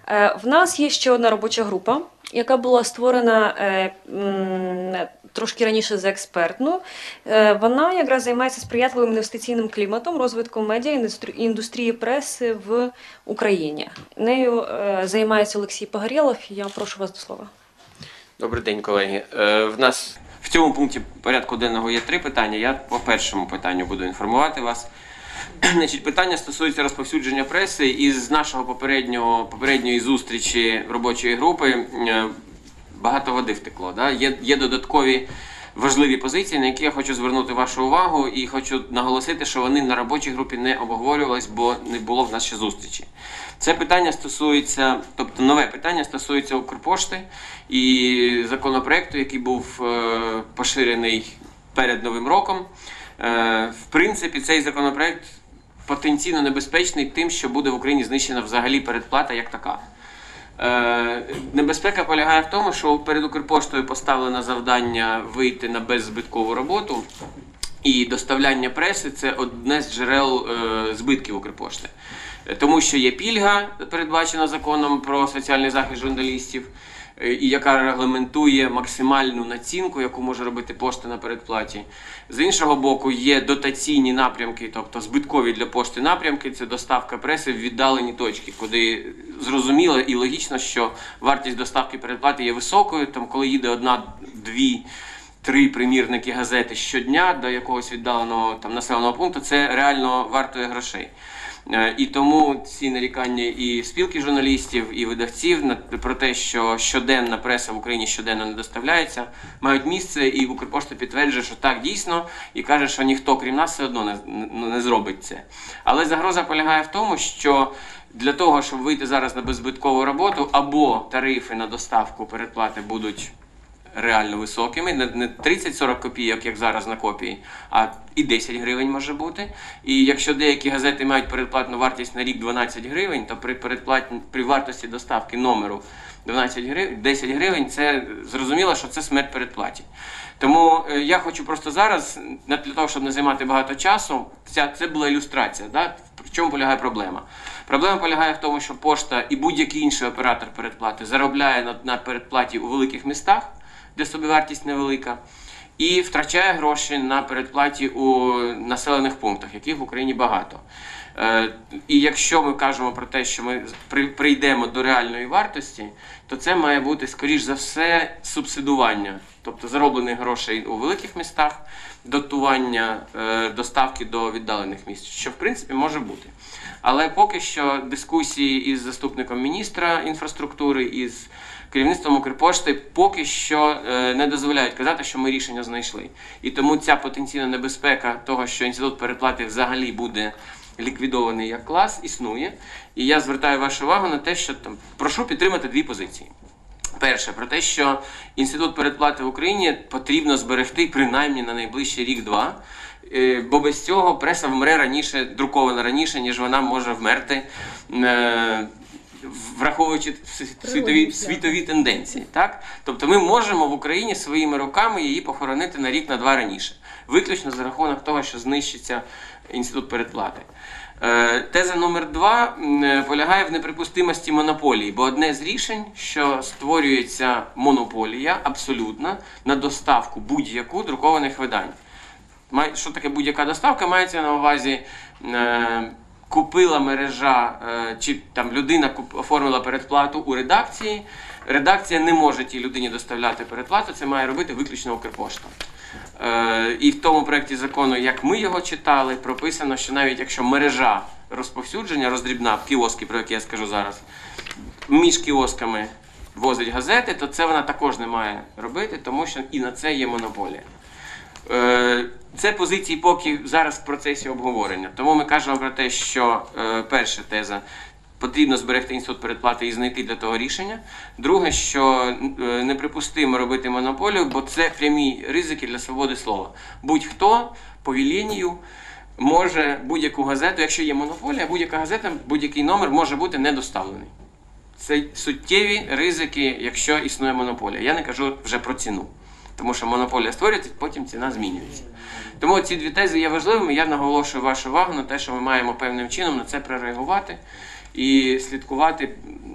В нас є ще одна робоча група, яка була створена трошки раніше за експертну. Вона якраз займається сприятливим інвестиційним кліматом, розвитком медіа і індустрії преси в Україні. Нею займається Олексій Погорєлов. Я прошу вас до слова. Добрий день, колеги. В нас в цьому пункті порядку денного є 3 питання. Я по першому питанню буду інформувати вас. Значить, питання стосується розповсюдження преси. Із нашого попередньої зустрічі робочої групи багато води втекло. Да? Є додаткові важливі позиції, на які я хочу звернути вашу увагу і хочу наголосити, що вони на робочій групі не обговорювались, бо не було в нас ще зустрічі. Це питання стосується, тобто нове питання стосується Укрпошти і законопроекту, який був поширений перед Новим роком. В принципі, цей законопроект потенційно небезпечний тим, що буде в Україні знищена взагалі передплата як така. Небезпека полягає в тому, що перед Укрпоштою поставлено завдання вийти на беззбиткову роботу, і доставляння преси – це одне з джерел збитків Укрпошти. Тому що є пільга, передбачена законом про соціальний захист журналістів, і яка регламентує максимальну націнку, яку може робити пошта на передплаті. З іншого боку, є дотаційні напрямки, тобто збиткові для пошти напрямки, це доставка преси в віддалені точки, куди зрозуміло і логічно, що вартість доставки передплати є високою, там коли їде 1, 2, 3 примірники газети щодня до якогось віддаленого населеного пункту, це реально вартує грошей. І тому ці нарікання і спілки журналістів, і видавців про те, що щоденна преса в Україні щоденно не доставляється, мають місце, і Укрпошта підтверджує, що так дійсно, і каже, що ніхто, крім нас, все одно не зробить це. Але загроза полягає в тому, що для того, щоб вийти зараз на беззбиткову роботу, або тарифи на доставку передплати будуть реально високими, не 30-40 копійок, як зараз на копії, а і 10 гривень може бути. І якщо деякі газети мають передплатну вартість на рік 12 гривень, то при вартості доставки номеру 10 гривень, це зрозуміло, що це смерть передплаті. Тому я хочу просто зараз, для того, щоб не займати багато часу, це була ілюстрація. Да? В чому полягає проблема? Проблема полягає в тому, що пошта і будь-який інший оператор передплати заробляє на передплаті у великих містах, де собівартість невелика, і втрачає гроші на передплаті у населених пунктах, яких в Україні багато. І якщо ми кажемо про те, що ми прийдемо до реальної вартості, то це має бути, скоріш за все, субсидування, тобто зароблених грошей у великих містах, дотування доставки до віддалених міст, що в принципі може бути. Але поки що дискусії із заступником міністра інфраструктури, із керівництвом Укрпошти поки що не дозволяють казати, що ми рішення знайшли. І тому ця потенційна небезпека того, що інститут передплати взагалі буде ліквідований як клас, існує. І я звертаю вашу увагу на те, що прошу підтримати 2 позиції. Перше, про те, що інститут передплати в Україні потрібно зберегти принаймні на найближчий рік-два, бо без цього преса вмре раніше, друкована раніше, ніж вона може вмерти, враховуючи світові тенденції. Так? Тобто ми можемо в Україні своїми руками її похоронити на рік, на 2 раніше. Виключно за рахунок того, що знищиться інститут передплати. Теза номер 2 полягає в неприпустимості монополії, бо одне з рішень, що створюється монополія абсолютна на доставку будь-яку друкованих видань. Що таке будь-яка доставка? Мається на увазі купила мережа, чи там людина оформила передплату у редакції, редакція не може тій людині доставляти передплату, це має робити виключно Укрпошта. І в тому проєкті закону, як ми його читали, прописано, що навіть якщо мережа розповсюдження, роздрібна, кіоски, про які я скажу зараз, між кіосками возить газети, то це вона також не має робити, тому що і на це є монополія. Це позиції поки зараз в процесі обговорення. Тому ми кажемо про те, що перша теза – потрібно зберегти інститут передплати і знайти для того рішення. Друге, що неприпустимо робити монополію, бо це прямі ризики для свободи слова. Будь-хто по велінню може будь-яку газету, якщо є монополія, будь-яка газета, будь-який номер може бути недоставлений. Це суттєві ризики, якщо існує монополія. Я не кажу вже про ціну. Тому що монополія створюється, потім ціна змінюється. Тому ці 2 тези є важливими. Я наголошую вашу увагу на те, що ми маємо певним чином на це прореагувати і слідкувати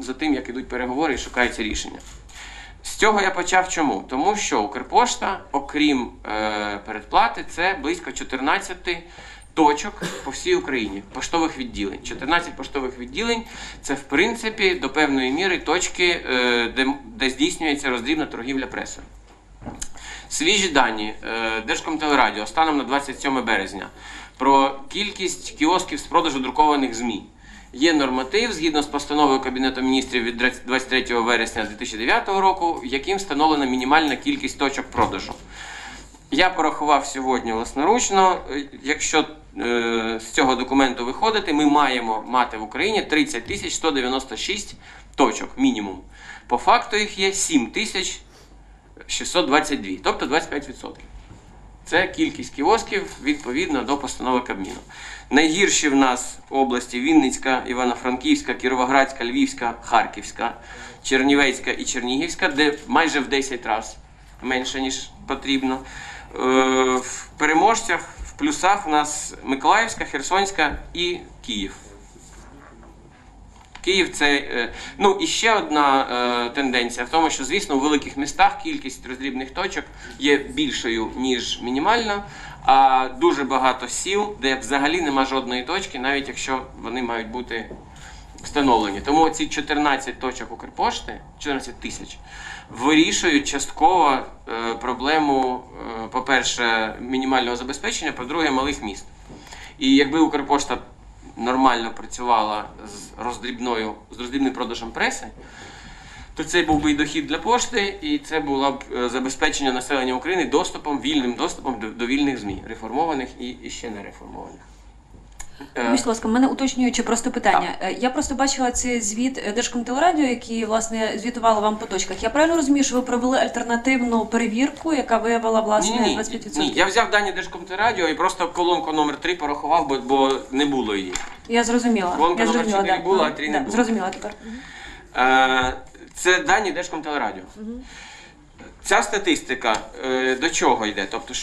за тим, як ідуть переговори і шукається рішення. З цього я почав чому? Тому що Укрпошта, окрім передплати, це близько 14 точок по всій Україні, поштових відділень. 14 поштових відділень – це, в принципі, до певної міри точки, де здійснюється роздрібна торгівля пресою. Свіжі дані Держкомтелерадіо станом на 27 березня про кількість кіосків з продажу друкованих ЗМІ. Є норматив, згідно з постановою Кабінету міністрів від 23 вересня 2009 року, яким встановлена мінімальна кількість точок продажу. Я порахував сьогодні власноручно, якщо з цього документу виходити, ми маємо мати в Україні 30 196 точок мінімум. По факту їх є 7 622, тобто 25%. Це кількість кіосків відповідно до постанови Кабміну. Найгірші в нас області Вінницька, Івано-Франківська, Кіровоградська, Львівська, Харківська, Чернівецька і Чернігівська, де майже в 10 разів менше, ніж потрібно. В переможцях, в плюсах у нас Миколаївська, Херсонська і Київ. Київ – це, ну, і ще одна тенденція в тому, що, звісно, у великих містах кількість роздрібних точок є більшою, ніж мінімальна, а дуже багато сіл, де взагалі нема жодної точки, навіть якщо вони мають бути встановлені. Тому ці 14 точок Укрпошти, 14 тисяч, вирішують частково проблему, по-перше, мінімального забезпечення, по-друге, малих міст. І якби Укрпошта нормально працювала з роздрібним продажем преси, то це був би і дохід для пошти, і це було б забезпечення населення України вільним доступом до вільних ЗМІ, реформованих і ще не реформованих. Будь ласка, в мене уточнююче просто питання. Я просто бачила цей звіт Держкомтелерадіо, який, власне, звітувало вам по точках. Я правильно розумію, що ви провели альтернативну перевірку, яка виявила, власне, 25%? Ні, я взяв дані Держкомтелерадіо і просто колонку номер 3 порахував, бо не було її. Я зрозуміла. Колонка номер 4 була, а 3 не було. Зрозуміла тепер. Це дані Держкомтелерадіо. Ця статистика до чого йде? Тобто,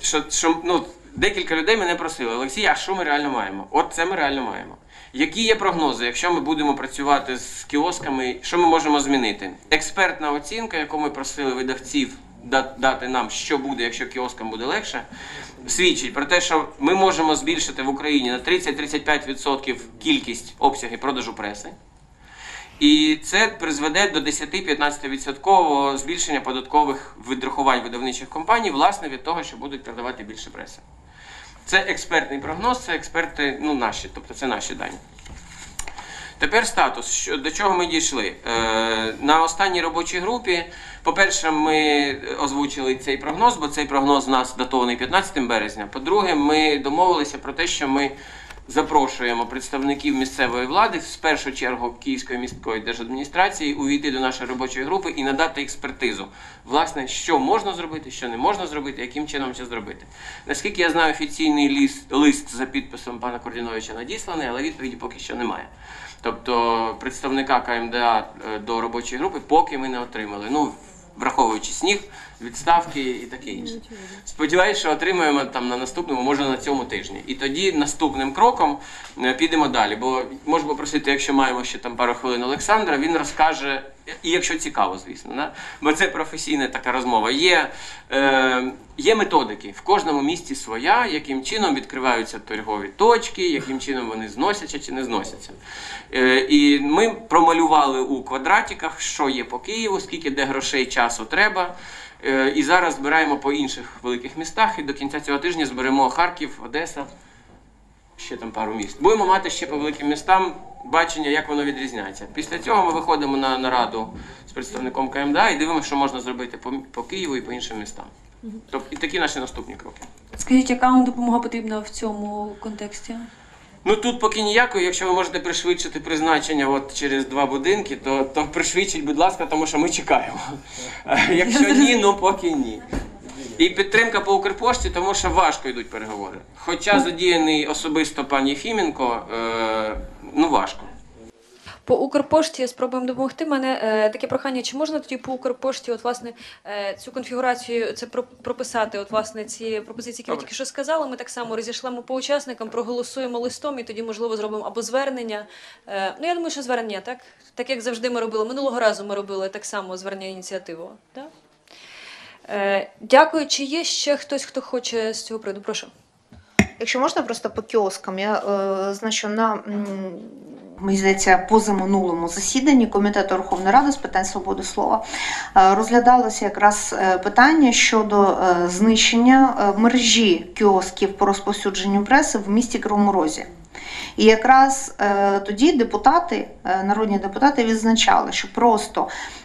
декілька людей мене просили: Олексій, а що ми реально маємо? От це ми реально маємо. Які є прогнози, якщо ми будемо працювати з кіосками, що ми можемо змінити? Експертна оцінка, яку ми просили видавців дати нам, що буде, якщо кіоскам буде легше, свідчить про те, що ми можемо збільшити в Україні на 30-35% кількість обсяги продажу преси. І це призведе до 10-15% збільшення податкових відрахувань видавничих компаній, власне, від того, що будуть продавати більше преси. Це експертний прогноз, це експерти, наші, тобто це наші дані. Тепер статус, до чого ми дійшли. На останній робочій групі, по-перше, ми озвучили цей прогноз, бо цей прогноз у нас датований 15 березня. По-друге, ми домовилися про те, що ми запрошуємо представників місцевої влади, в першу чергу Київської міської держадміністрації, увійти до нашої робочої групи і надати експертизу. Власне, що можна зробити, що не можна зробити, яким чином це зробити. Наскільки я знаю, офіційний лист за підписом пана Кордіновича надісланий, але відповіді поки що немає. Тобто представника КМДА до робочої групи поки ми не отримали. Враховуючи сніг, відставки і таке інше. Сподіваюся, що отримаємо там на наступному, може на цьому тижні. І тоді наступним кроком підемо далі. Бо можу попросити, якщо маємо ще там пару хвилин, Олександра, він розкаже, і якщо цікаво, звісно, да? Бо це професійна така розмова. Є методики, в кожному місті своя, яким чином відкриваються торгові точки, яким чином вони зносяться чи не зносяться. І ми промалювали у квадратиках, що є по Києву, скільки де грошей, часу треба. І зараз збираємо по інших великих містах, і до кінця цього тижня зберемо Харків, Одеса, ще там пару міст. Будемо мати ще по великим містам бачення, як воно відрізняється. Після цього ми виходимо на нараду з представником КМДА і дивимося, що можна зробити по Києву і по іншим містам. Тобто, і такі наші наступні кроки. Скажіть, яка вам допомога потрібна в цьому контексті? Тут поки ніякої. Якщо ви можете пришвидшити призначення через 2 будинки, то пришвидшіть, будь ласка, тому що ми чекаємо. Якщо ні, поки ні. І підтримка по Укрпошті, тому що важко йдуть переговори. Хоча задіяний особисто пан Єфіменко, важко. По Укрпошті спробуємо допомогти. Мене таке прохання, чи можна тоді по Укрпошті от, власне, цю конфігурацію це прописати, от, власне, ці пропозиції, які ви Добре. тільки що сказали, ми так само розійшлемо по учасникам, проголосуємо листом і тоді, можливо, зробимо або звернення. Ну, я думаю, що звернення, так? Так, як завжди ми робили. Минулого разу ми робили так само звернення ініціативу. Так? Дякую. Чи є ще хтось, хто хоче з цього приводу? Прошу. Якщо можна, просто по кіоскам. Я значу, мені здається, позаминулому засіданні Комітету Верховної Ради з питань свободи слова розглядалося якраз питання щодо знищення мережі кіосків по розповсюдженню преси в місті Кривому Розі. І якраз тоді депутати, народні депутати відзначали, що просто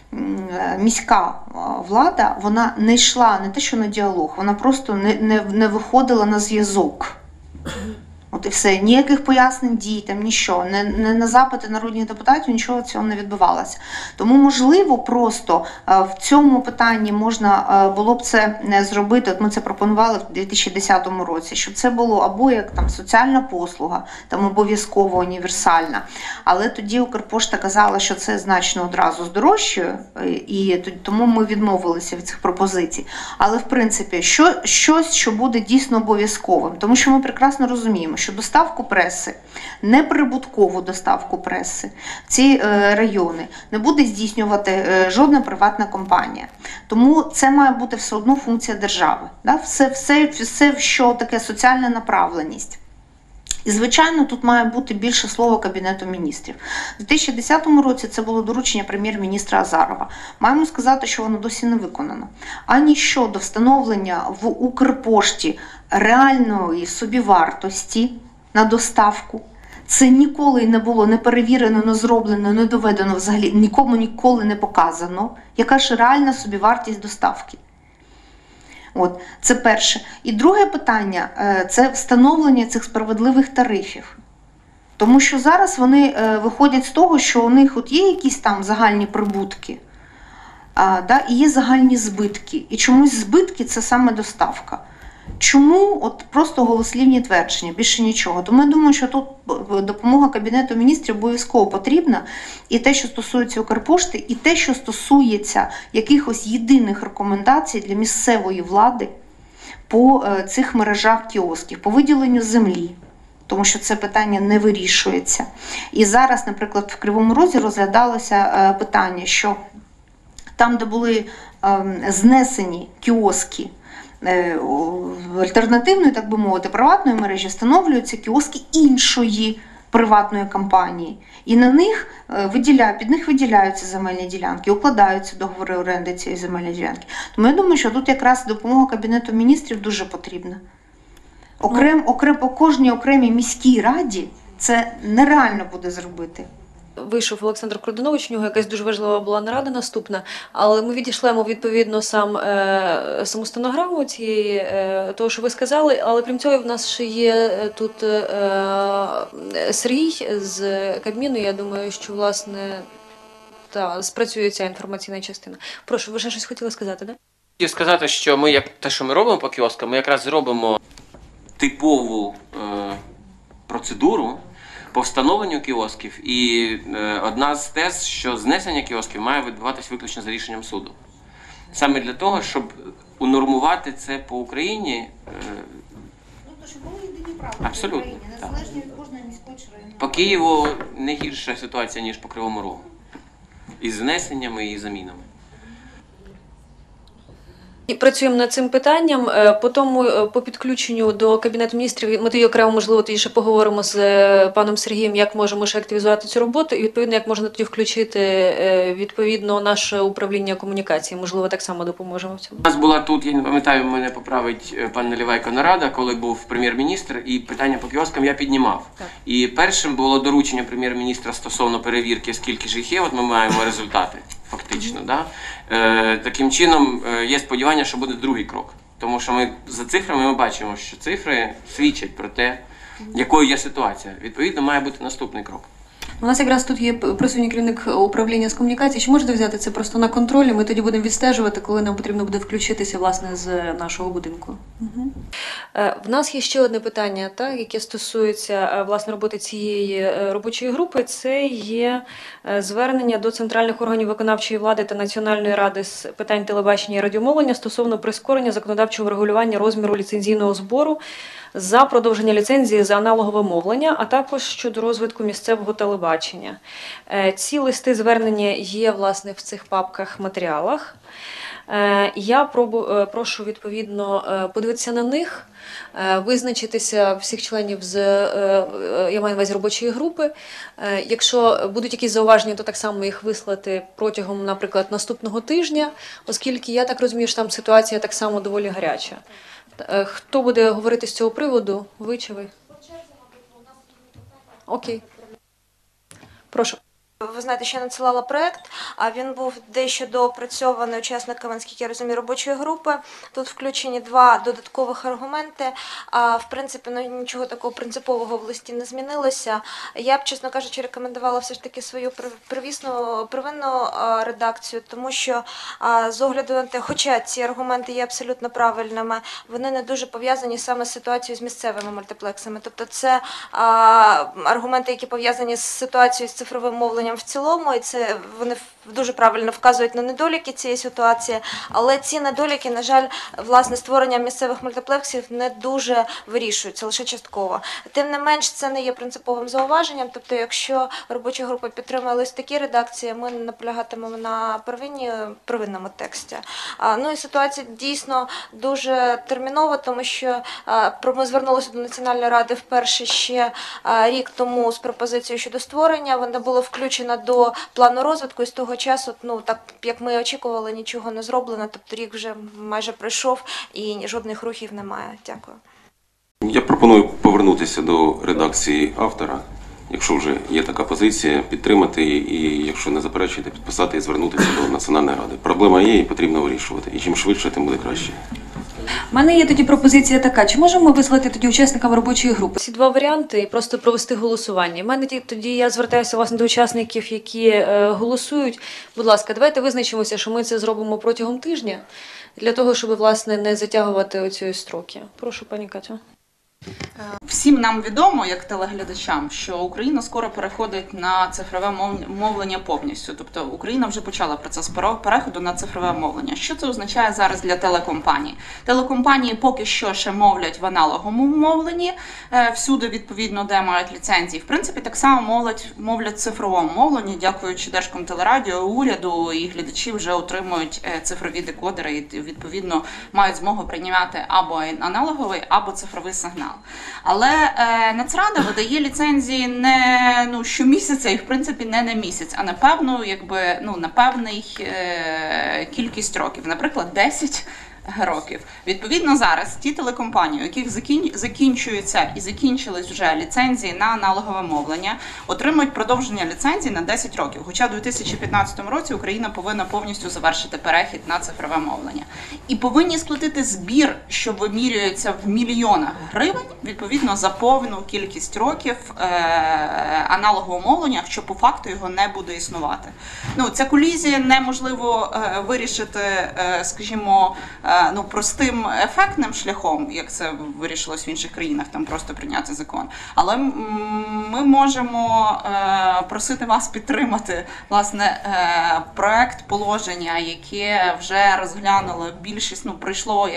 міська влада, вона не йшла не те, що на діалог, вона просто не виходила на зв'язок. От і все, ніяких пояснень дій, там нічого, не на запити народних депутатів нічого цього не відбувалося. Тому, можливо, просто в цьому питанні можна було б це зробити, от ми це пропонували в 2010 році, щоб це було або як там соціальна послуга, там обов'язково універсальна, але тоді Укрпошта казала, що це значно одразу здорожчує, і тому ми відмовилися від цих пропозицій. Але, в принципі, щось, що буде дійсно обов'язковим, тому що ми прекрасно розуміємо, що доставку преси, неприбуткову доставку преси в ці райони не буде здійснювати жодна приватна компанія. Тому це має бути все одно функція держави. Да? Все, що таке соціальна направленість. І, звичайно, тут має бути більше слова Кабінету міністрів. У 2010 році це було доручення прем'єр-міністра Азарова. Маємо сказати, що воно досі не виконано. Ані щодо встановлення в Укрпошті реальної собівартості на доставку. Це ніколи не було не перевірено, не зроблено, не доведено взагалі, нікому ніколи не показано, яка ж реальна собівартість доставки. От, це перше. І друге питання – це встановлення цих справедливих тарифів. Тому що зараз вони виходять з того, що у них от є якісь там загальні прибутки, і є загальні збитки. І чомусь збитки – це саме доставка. Чому? От просто голослівні твердження, більше нічого. Тому я думаю, що тут допомога Кабінету міністрів обов'язково потрібна. І те, що стосується Укрпошти, і те, що стосується якихось єдиних рекомендацій для місцевої влади по цих мережах кіосків, по виділенню землі. Тому що це питання не вирішується. І зараз, наприклад, в Кривому Розі розглядалося питання, що там, де були знесені кіоски, альтернативної, так би мовити, приватної мережі, встановлюються кіоски іншої приватної компанії. І на них під них виділяються земельні ділянки, укладаються договори оренди цієї земельної ділянки. Тому я думаю, що тут якраз допомога Кабінету міністрів дуже потрібна. По кожній окремій міській раді це нереально буде зробити. Вийшов Олександр Кордунович, у нього якась дуже важлива була нарада наступна, але ми відійшлемо відповідно саму стенограму того, що ви сказали, але крім цього в нас ще є тут Сергій з Кабміну, я думаю, що власне спрацює ця інформаційна частина. Прошу, ви ще щось хотіли сказати, так? Хотів сказати, що ми, те, що ми робимо по кіоскам, ми якраз зробимо типову процедуру по встановленню кіосків, і одна з тез, що знесення кіосків має відбуватись виключно за рішенням суду. Саме для того, щоб унормувати це по Україні. Тобто, щоб були єдині правила Абсолютно, в Україні, незалежно від кожної міської чи районної. По Києву не гірша ситуація, ніж по Кривому Рогу. Із знесеннями і замінами. І працюємо над цим питанням. По підключенню до Кабінету міністрів ми тоді окремо, можливо, тоді ще поговоримо з паном Сергієм, як можемо ще активізувати цю роботу, і відповідно, як можна тоді включити відповідно наше управління комунікації. Можливо, так само допоможемо в цьому. У нас була тут, я не пам'ятаю, мене поправить пан Наливайко, нарада, коли був прем'єр-міністр, і питання по кіоскам я піднімав. Так. І першим було доручення прем'єр-міністра стосовно перевірки, скільки ж їх є, от ми маємо результати, фактично. Да? Таким чином, є сподівання, що буде другий крок. Тому що ми за цифрами ми бачимо, що цифри свідчать про те, якою є ситуація. Відповідно, має бути наступний крок. У нас якраз тут є присутній керівник управління з комунікації. Чи можете взяти це просто на контроль? Ми тоді будемо відстежувати, коли нам потрібно буде включитися власне з нашого будинку. Угу. В нас є ще одне питання, яке стосується власне роботи цієї робочої групи. Це є звернення до центральних органів виконавчої влади та Національної ради з питань телебачення і радіомовлення стосовно прискорення законодавчого регулювання розміру ліцензійного збору за продовження ліцензії за аналогове мовлення, а також щодо розвитку місцевого телебачення. Ці листи звернення є, власне, в цих папках-матеріалах. Я прошу, відповідно, подивитися на них, визначитися всіх членів я маю на увазі робочої групи. Якщо будуть якісь зауваження, то так само їх вислати протягом, наприклад, наступного тижня, оскільки я так розумію, що там ситуація так само доволі гаряча. Хто буде говорити з цього приводу? Ви чи ви? Окей. Прошу. Ви знаєте, що я надсилала проект, а він був дещо доопрацьований учасниками, наскільки я розумію, робочої групи. Тут включені 2 додаткових аргументи. В принципі, нічого такого принципового в листі не змінилося. Я б, чесно кажучи, рекомендувала все ж таки свою первинну редакцію, тому що з огляду на те, хоча ці аргументи є абсолютно правильними, вони не дуже пов'язані саме з ситуацією з місцевими мультиплексами. Тобто це аргументи, які пов'язані з ситуацією з цифровим мовленням в цілому, і це вони дуже правильно вказують на недоліки цієї ситуації, але ці недоліки, на жаль, власне, створення місцевих мультиплексів не дуже вирішуються, лише частково. Тим не менш, це не є принциповим зауваженням, тобто, якщо робоча група підтримає ось такі редакції, ми наполягатимемо на первинному тексті. Ну і ситуація дійсно дуже термінова, тому що ми звернулися до Національної ради вперше ще рік тому з пропозицією щодо створення, вона була включена до плану розвитку, і з того часу, так як ми очікували, нічого не зроблено, тобто рік вже майже пройшов і жодних рухів немає. Дякую. Я пропоную повернутися до редакції автора, якщо вже є така позиція, підтримати її, і якщо не заперечуєте, підписати і звернутися до Національної ради. Проблема є і потрібно вирішувати, і чим швидше, тим буде краще. У мене є тоді пропозиція така, чи можемо вислати тоді учасникам робочої групи ці 2 варіанти і просто провести голосування? У мене тоді я звертаюся, власне, до учасників, які голосують. Будь ласка, давайте визначимося, що ми це зробимо протягом тижня, для того, щоб, власне, не затягувати оці строки. Прошу, пані Катю. Всім нам відомо, як телеглядачам, що Україна скоро переходить на цифрове мовлення повністю. Тобто Україна вже почала процес переходу на цифрове мовлення. Що це означає зараз для телекомпаній? Телекомпанії поки що ще мовлять в аналоговому мовленні, всюди, відповідно, де мають ліцензії. В принципі, так само мовлять в цифровому мовленні, дякуючи Держкомтелерадіо, уряду, і глядачі вже отримують цифрові декодери і, відповідно, мають змогу приймати або аналоговий, або цифровий сигнал. Але Нацрада видає ліцензії не щомісяця і, в принципі, не на місяць, а на певну, на певний кількість років, наприклад, 10 років. Відповідно, зараз ті телекомпанії, у яких закінчуються і закінчились вже ліцензії на аналогове мовлення, отримують продовження ліцензій на 10 років. Хоча у 2015 році Україна повинна повністю завершити перехід на цифрове мовлення. І повинні сплатити збір, що вимірюється в мільйонах гривень, відповідно, за повну кількість років аналогового мовлення, що по факту його не буде існувати. Ця колізія неможливо вирішити, скажімо, простим ефектним шляхом, як це вирішилось в інших країнах, там просто прийняти закон. Але ми можемо просити вас підтримати, власне, проект положення, яке вже розглянуло більшість, пройшло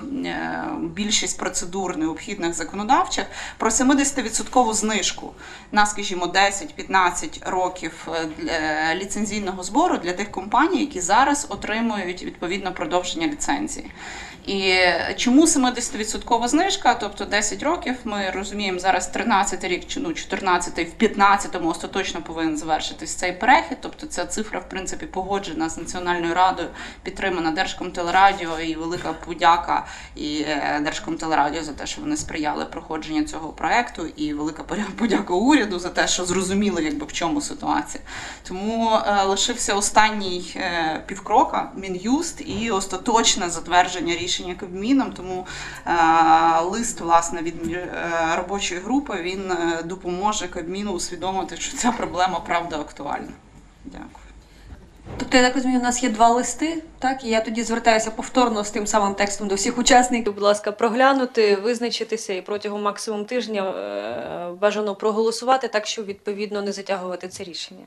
більшість процедур необхідних законодавчих, про 70% знижку на, скажімо, 10-15 років ліцензійного збору для тих компаній, які зараз отримують, відповідно, продовження ліцензії. І чому 70% знижка, тобто 10 років, ми розуміємо, зараз 13 рік, 14-й, в 15-му остаточно повинен завершитись цей перехід, тобто ця цифра, в принципі, погоджена з Національною радою, підтримана Держкомтелерадіо, і велика подяка і Держкомтелерадіо за те, що вони сприяли проходженню цього проекту, і велика подяка уряду за те, що зрозуміли, в чому ситуація. Тому лишився останній півкрока, Мін'юст, і остаточне затвердження затвердження рішення Кабміном, тому лист, власне, від робочої групи, він допоможе Кабміну усвідомити, що ця проблема правда актуальна. Дякую. Тобто, я так розумію, у нас є 2 листи, так? І я тоді звертаюся повторно з тим самим текстом до всіх учасників. Будь ласка, проглянути, визначитися і протягом максимум тижня бажано проголосувати так, щоб відповідно не затягувати це рішення.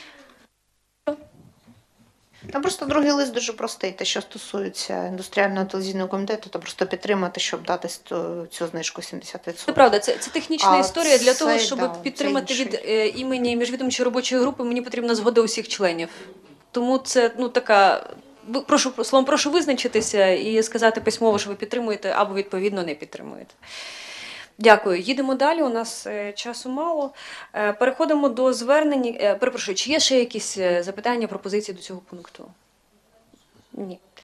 Там просто другий лист дуже простий, те, що стосується індустріального телевізійного комітету, то просто підтримати, щоб дати цю знижку 70%. Це правда, це технічна А історія. Для це, того, щоб да, підтримати це від імені міжвідомчої робочої групи, мені потрібна згода усіх членів. Тому це така. Прошу визначитися і сказати письмово, що ви підтримуєте або відповідно не підтримуєте. Дякую. Їдемо далі. У нас часу мало. Переходимо до звернень. Перепрошую, чи є ще якісь запитання, пропозиції до цього пункту? Ні.